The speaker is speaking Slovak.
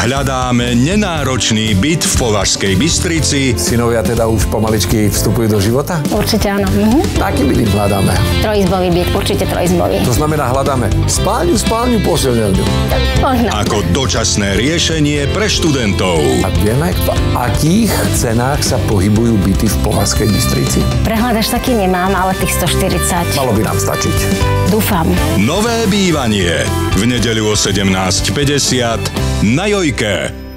Hľadáme nenáročný byt v Považskej Bystrici. Synovia teda už pomaličky vstupujú do života? Určite áno. Taký byt im hľadáme. Trojizbový byt, určite trojizbový. To znamená, hľadáme spálňu, posilňovňu. Možno. Ako dočasné riešenie pre študentov. A vieme, v akých cenách sa pohybujú byty v Považskej Bystrici? Prehľad až taký nemám, ale tých 140. Malo by nám stačiť. Dúfam. Nové bývanie v nedeľu o 17:50 na Jojke.